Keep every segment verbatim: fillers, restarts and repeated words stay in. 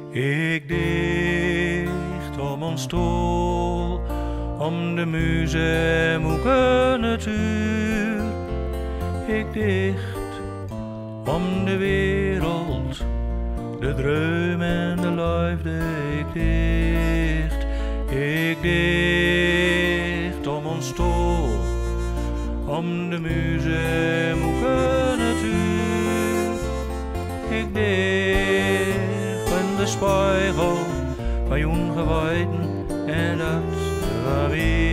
Ik dicht om ons stoel, om de muze moeke natuur. Ik dicht om de wereld, de droom en de liefde. Ik dicht, ik dicht om ons stoel, om de muze moeke natuur. Ik dicht in de spiegel van je ongewijden en dat was wie.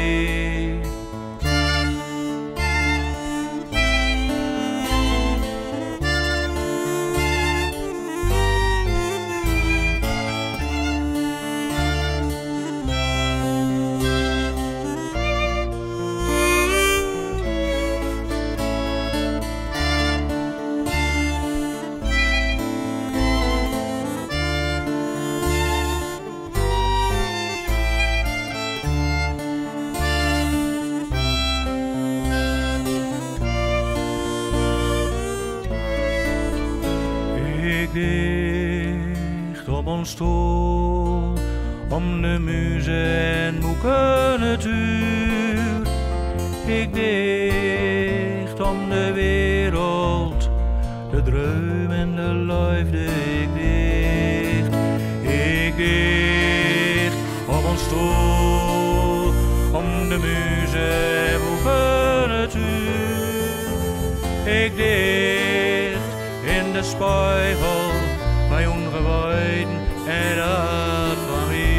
Ik dicht op ons stoel, om de muze en moeke natuur. Ik dicht om de wereld, de droom en de liefde. Ik dicht, ik dicht op ons stoel, om de muze en moeke natuur. Ik dicht in de spiegel van je ongewijden en dat van wie.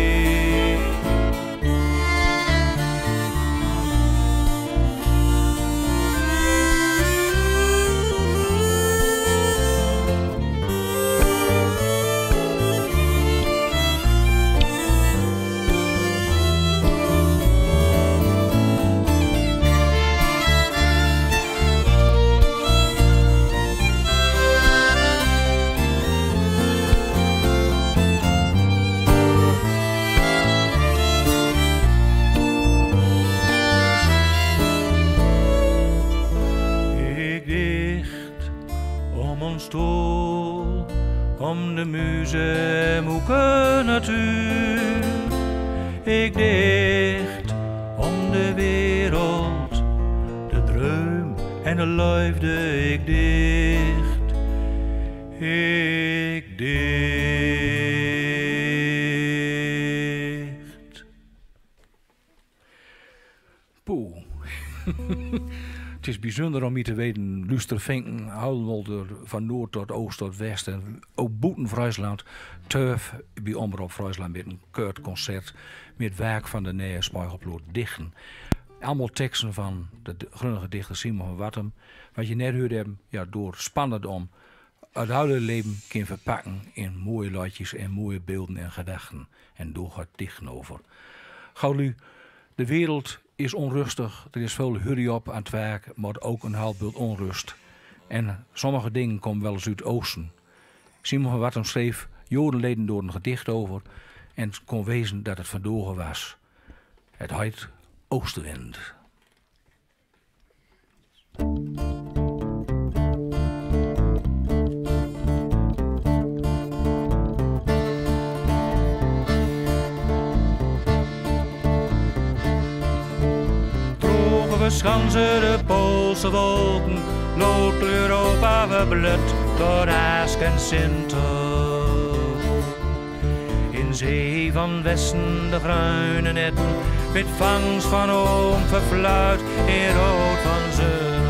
Stoel, om de muze moeke natuur. Ik dicht om de wereld, de droom en de liefde. Ik dicht, ik dicht. Poeh. Het is bijzonder om hier te weten, Lustervinken, Huilmolder, van Noord tot Oost tot West en ook boeten Friesland, Turf bij Omroep Friesland met een keurt concert met werk van de nieuwe Spiegelploeg Dichten. Allemaal teksten van de grunnige dichter Simon van Wattem. Wat je net hoorde hebben, ja, door spannend om het oude leven kan verpakken in mooie liedjes en mooie beelden en gedachten. En door gaat dichten over. Gauw, de wereld is onrustig, er is veel hurry op aan het werk, maar ook een halfbeeld onrust. En sommige dingen komen wel eens uit het oosten. Simon van Wattem schreef jodenleden door een gedicht over en het kon wezen dat het verdogen was. Het heet Oostenwind. Schansen de Poolse wolken, loopt Europa verblut door Ask en Sinter. In zee van Westen de bruine netten, met vangst van oom verfluit in rood van zonne.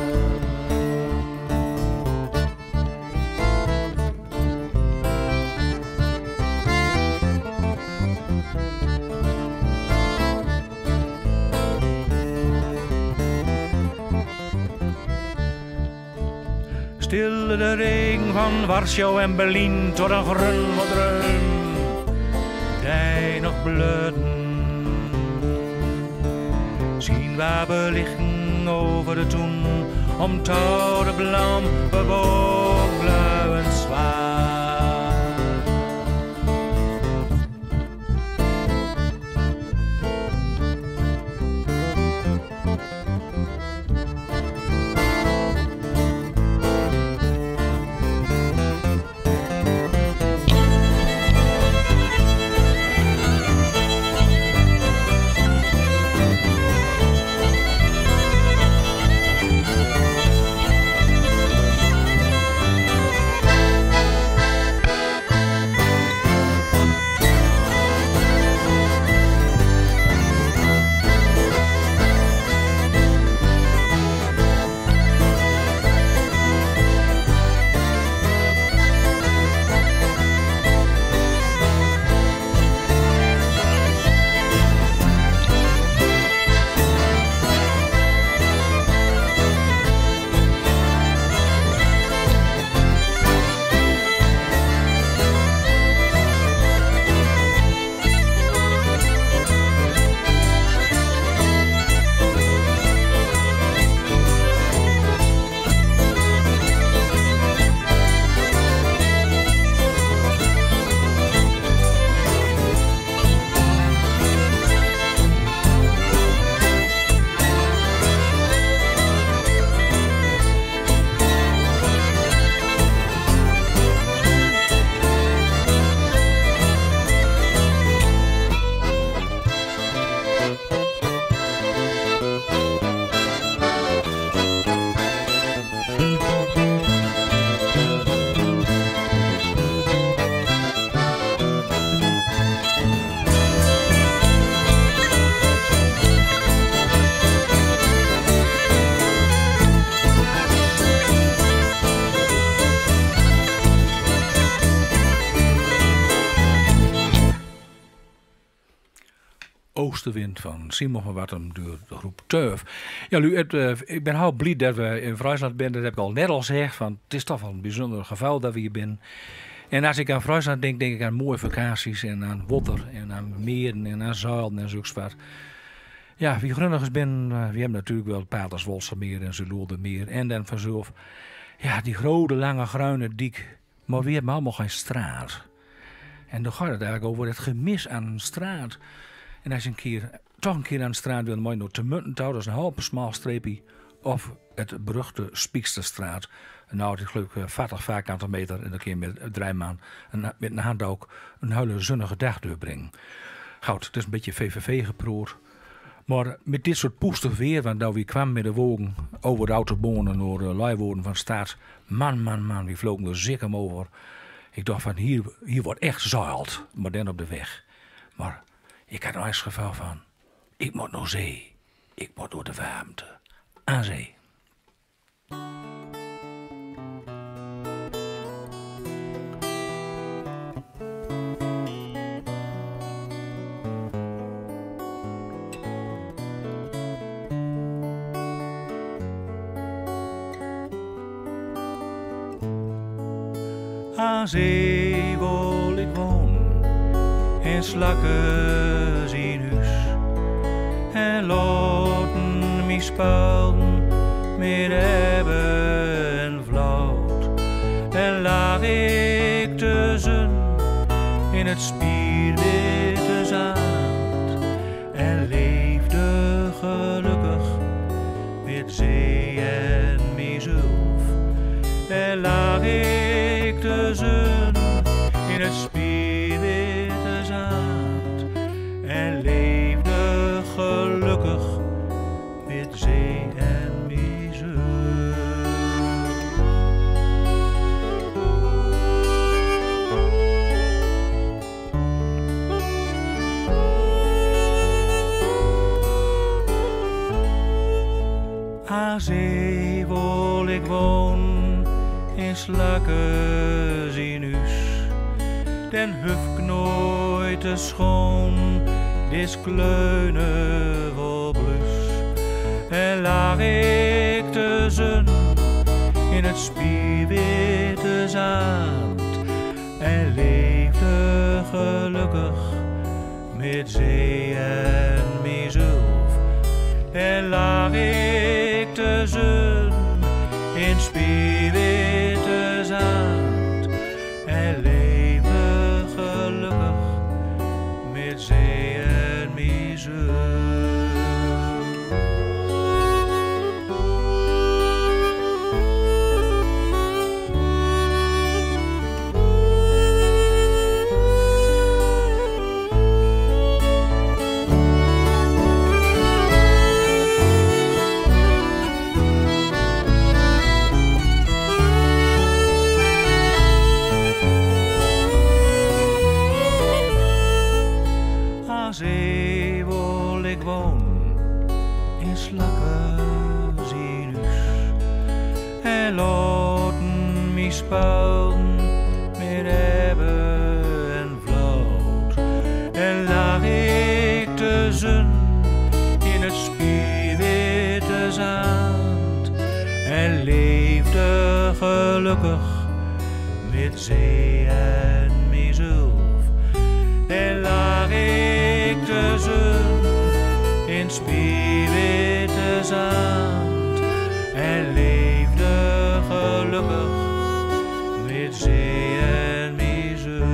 Stille de regen van Warschau en Berlijn tot een grun wat dreun, die nog bludden. Zien waar belichten over de toen, om touw de blam bewoog blauw en zwaar. oostenwind van Simon van Wattem door de groep Turf. Ja, Lu, het, uh, ik ben heel blij dat we in Friesland zijn. Dat heb ik al net al gezegd. Van, het is toch wel een bijzonder geval dat we hier zijn. En als ik aan Friesland denk, denk ik aan mooie vakanties en aan water en aan meren en aan zuilen en zoiets wat. Ja, wie grunnigers ben, uh, we hebben natuurlijk wel Paterswolsermeer en Zeeloerdermeer en dan vanzelf. Ja, die grote, lange, gruine dik. Maar we hebben allemaal geen straat. En dan gaat het eigenlijk over het gemis aan een straat. En als je een keer, toch een keer aan de straat wil, moet je naar te Muntentouw, dat is een halve smal streepje. Of het beruchte Spieksterstraat. Nou, die geloof ik veertig vierkante meter. En dan kun je met een drijfman en met een hand ook een hele zonnige dag doorbrengen. Goud, het is een beetje V V V-geproor. Maar met dit soort poestig weer, want nou wie kwam met de wogen over de autobonen door de Leeuwarden van Staat. Man, man, man, wie vlogen er zeker over. Ik dacht van, hier, hier wordt echt zuild, maar dan op de weg. Maar ik had nou eens het geval van, ik moet naar zee. Ik moet door de warmte. Aan zee. Aan zee wil ik wonen, en slakken zien huis. En laten mij spelen met ebbe en vloot. En lag ik tussen in het spierwitte zand. En leefde gelukkig met zee en mijzelf. En lag ik tussen in het spierwitte zand. En leefde gelukkig met zee en mijzelf. Aan zee wil ik wonen, in slakken zien huis. Den huf ik nooit te schoon, dis kleune vol blus. En lag ik tussen in het spierwitte zand. En leefde gelukkig met zee en mijzelf. En lag ik tussen in spierwitte zand. En leefde gelukkig met zee en mijzelf. Aan zee wil ik wonen, in slakken zien huis. En laten mij spelen met ebbe en vloot. En lag ik tussen in het spierwitte zand. En leefde gelukkig met zee en mijzelf. En lag ik tussen in spierwitte zand. En leefde gelukkig met zee en mijzelf.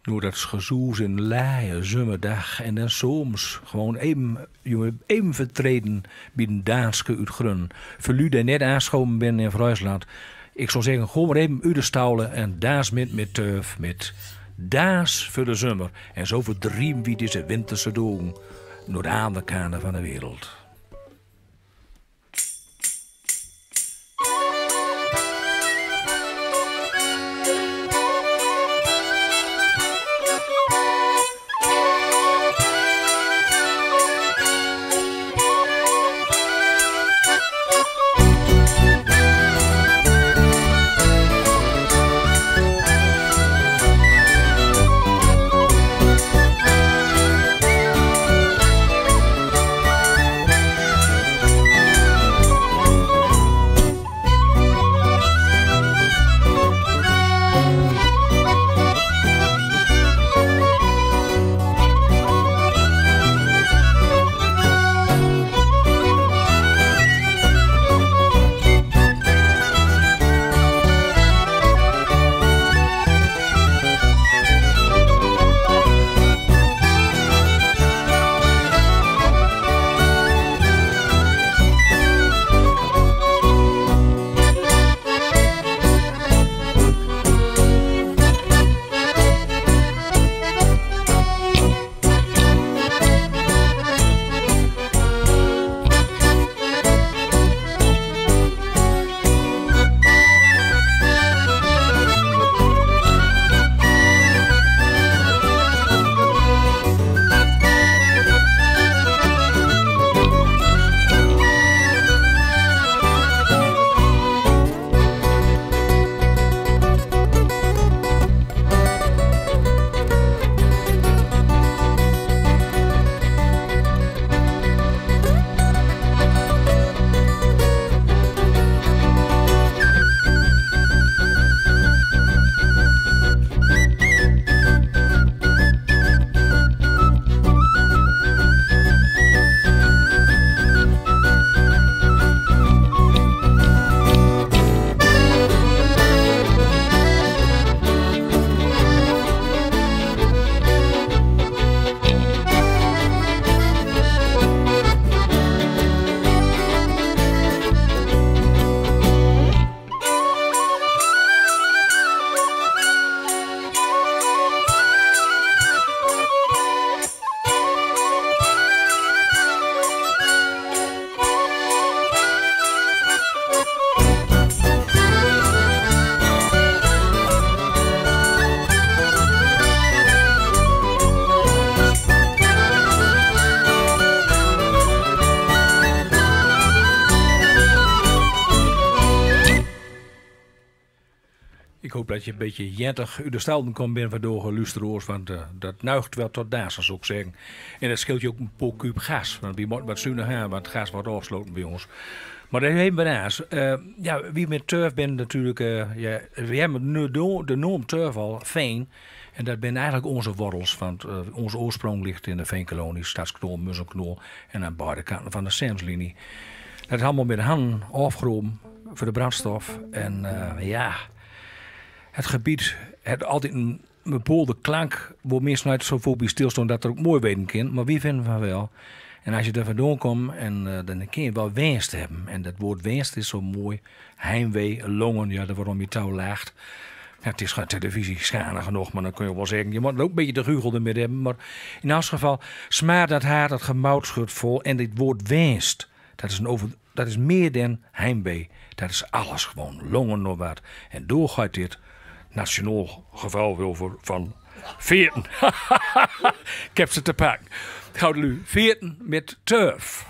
door dat gezoes in laaie zomerdag. En dan soms gewoon even, jongen, even vertreden bij een Daanske uit Grun. Voor u die net aanschoven ben in Friesland. Ik zou zeggen, gewoon maar even uit de stouwen en daas met met turf, met daas voor de zomer. En zo verdriemen wie deze winterse dagen door de andere kanten van de wereld. Ik hoop dat je een beetje jentig uit de stelden komt binnen waardoor luisteraars, want uh, dat nuigt wel tot daar, zou ik zeggen. En dat scheelt je ook een paar kuub gas, want die moet wat zuinig gaan, want het gas wordt afgesloten bij ons. Maar dat hebben we naast. Uh, ja, wie met turf bent natuurlijk, uh, ja, we hebben nu de noem turf al, veen. En dat zijn eigenlijk onze wortels, want uh, onze oorsprong ligt in de veenkolonie, Stadsknol, Musselknol en aan beide kanten van de Semslinie. Dat is allemaal met de handen afgeromen voor de brandstof. En uh, ja, het gebied heeft altijd een bepaalde klank, waar mensen uit zo voor bij stilstaan dat er ook mooi weten kan. Maar wie vinden van wel? En als je er vandaan komt, en, uh, dan kun je wel wenst hebben. En dat woord wenst is zo mooi. Heimwee, longen, ja, daar waarom je touw laagt. Ja, het is geen televisie, schade genoeg, maar dan kun je wel zeggen, je moet ook een beetje de rugel ermee hebben. Maar in elk geval, smaakt dat haar, dat gemoutschut vol. En dit woord wenst, dat is, een over, dat is meer dan heimwee. Dat is alles gewoon, longen nog wat. En doorgaat dit nationaal geval over van veertien. Ik heb ze te pakken. Goudelu, veertien met turf.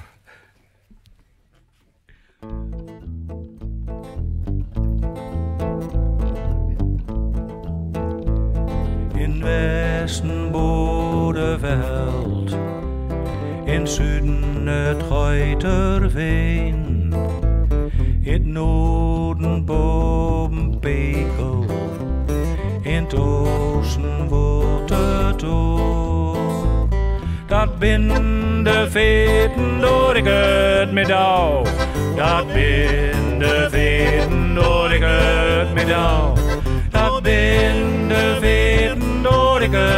In westen Bodeveld, in zuiden het Ruiterveen, in noorden Bovenpekel, in het oosten wordt het oor. Dat bin de veertien door ik het met jou. Dat bin de veertien door ik het met jou. Dat bin de veertien door ik het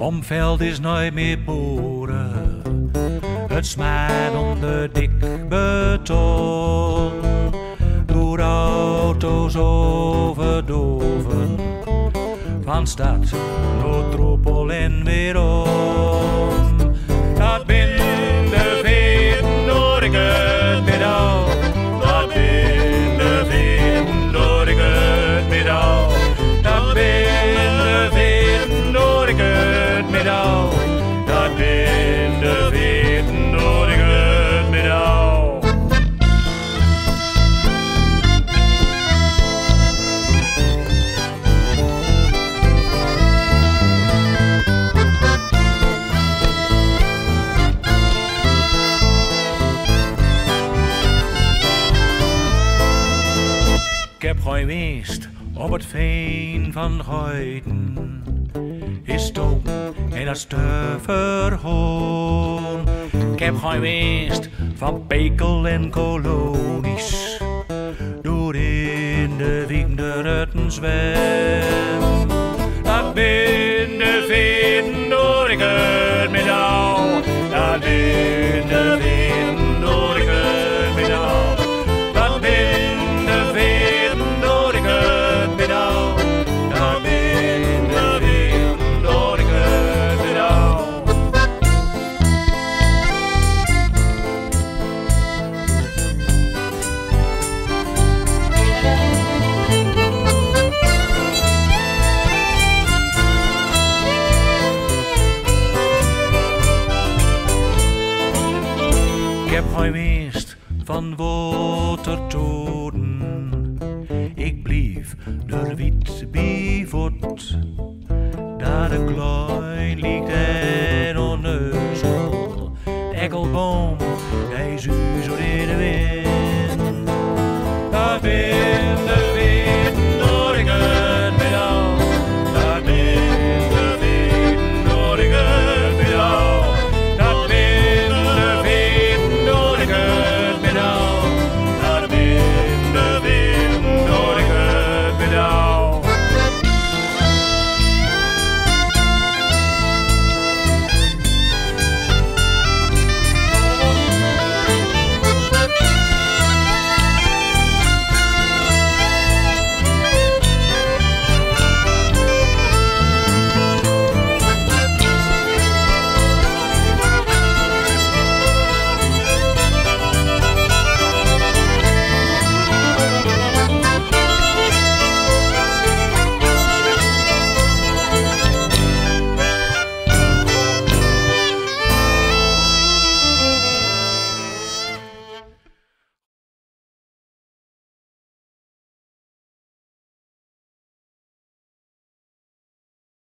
Bomveld is nooit meer boeren. Het smaakt onder dik beton. Door auto's overdoven. Van stad, Noordtroepel en weerom. Dat bin de veten door ik het middag. Dat bin de veten door ik het middag. Dat bin de veten door ik het middag. Dat bin de veten door ik het middag. Ik heb geweest op het veen van Goiten, is stoken en dat stuiverhoorn. Ik heb geweest van Pekel en kolonies, door in de wiek de rutten zwem. Dat bin de veten door ik het middag, dat bin de veten door ik het middag. Dat bin de veten door ik het middag. Dat bin de veten door ik het middag. Ik heb geweest van watertoren. Ik blief er wit bij voort. Daar de klein liegt en onneuzel. De ekkelboom